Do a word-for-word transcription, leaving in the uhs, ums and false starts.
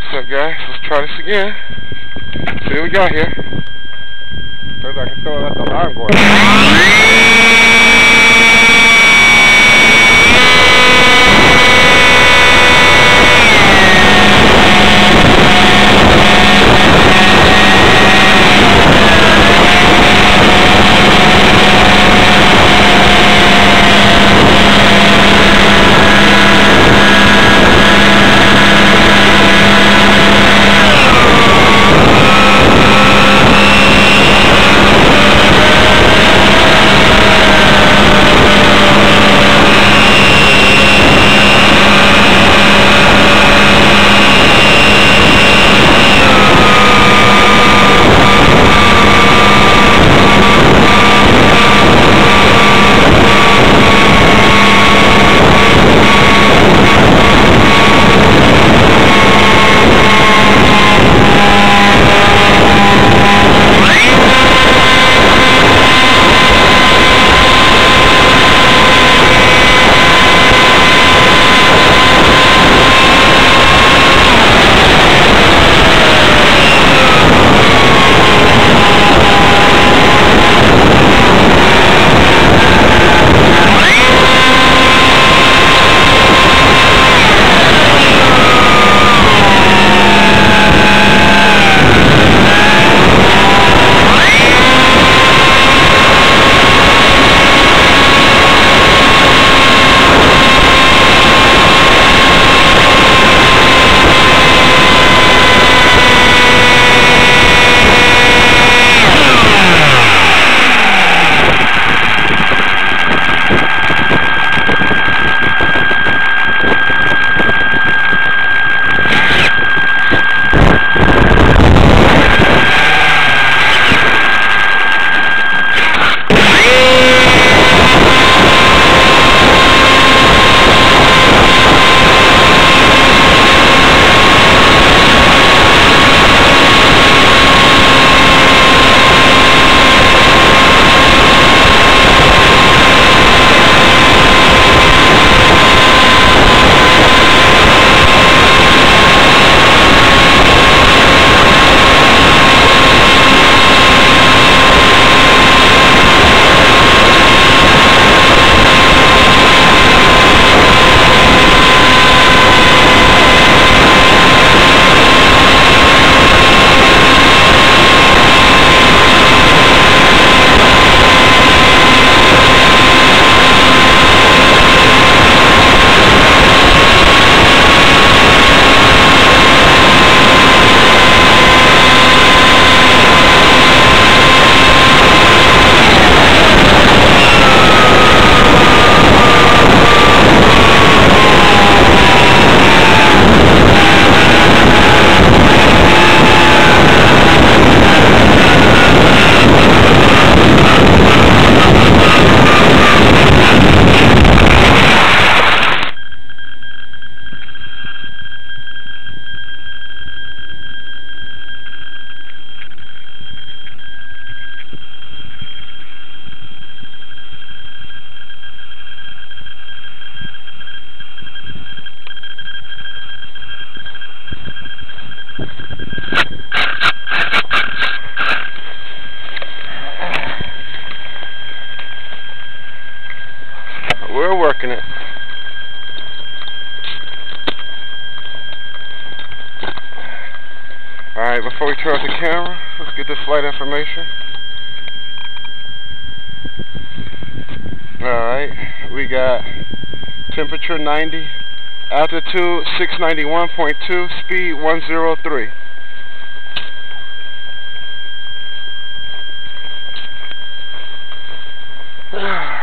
What's up, guys? Let's try this again. See what we got here. First I can throw that alarm going. We're working it. Alright, before we turn off the camera, let's get this flight information. Alright, we got temperature ninety, altitude six ninety-one point two, speed one oh three. Ah.